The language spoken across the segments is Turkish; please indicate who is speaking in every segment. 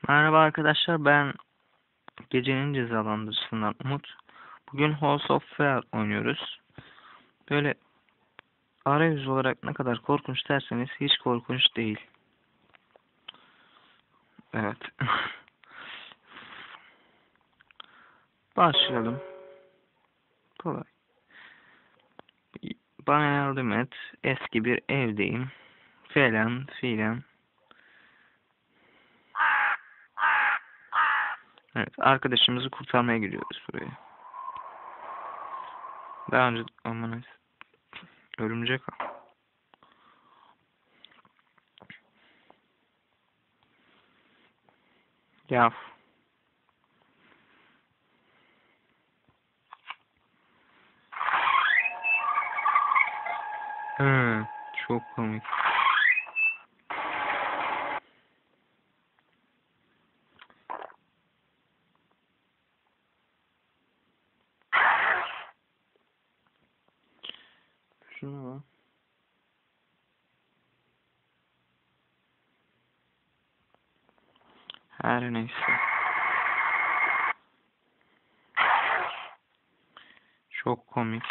Speaker 1: Merhaba arkadaşlar, ben gecenin cezalandırıcısından Umut. Bugün House of Fear oynuyoruz. Böyle arayüz olarak ne kadar korkunç derseniz hiç korkunç değil. Evet. Başlayalım. Kolay. Bana yardım et. Eski bir evdeyim. Falan filan. Evet, arkadaşımızı kurtarmaya gidiyoruz buraya. Daha önce aman örümcek al. Ya. Hı, çok komik. Şuna bak. Her neyse. Çok komik.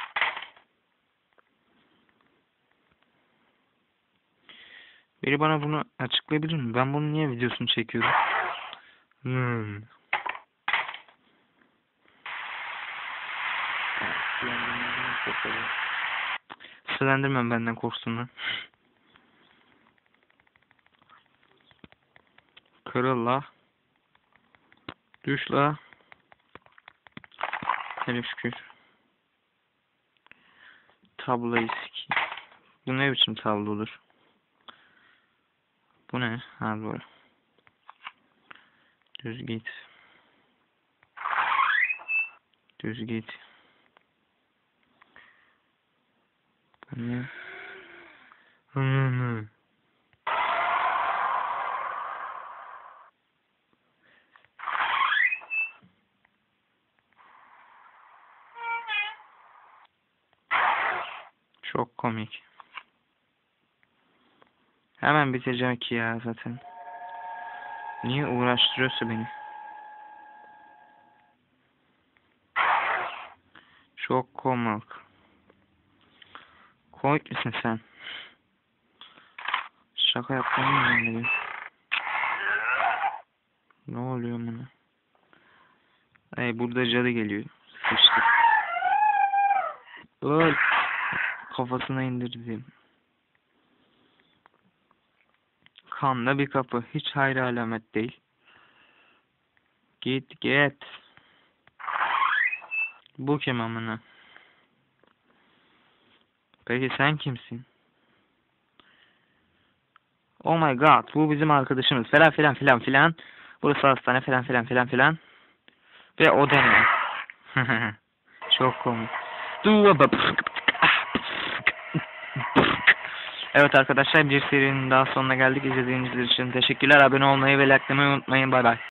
Speaker 1: Biri bana bunu açıklayabilir mi? Ben bunun niye videosunu çekiyorum? Hmm. Slenderman benden korksun lan. Kırıl la. Düş la. Hele şükür. Tabloyu sikeyim. Bu ne biçim tablo olur? Bu ne? Ha doğru. Düz git. Düz git. Bu ne? Hmm. Çok komik. Hemen bitireceğim ki ya zaten. Niye uğraştırıyorsa beni? Çok komik. Komik misin sen? Şaka yaptın mı zannediyorsun? Ne oluyor bana? Ay burada cadı geliyor. Sıçtı. Öl. Kafasına indirdim. Kanlı bir kapı. Hiç hayra alamet değil. Git git. Bu kim amına? Peki sen kimsin? Oh my god. Bu bizim arkadaşımız. Falan filan filan filan. Burası hastane falan filan filan filan. Ve o da ne? Çok komik. Evet arkadaşlar, bir serinin daha sonuna geldik. İzlediğiniz için teşekkürler. Abone olmayı ve likelamayı unutmayın. Bay bay.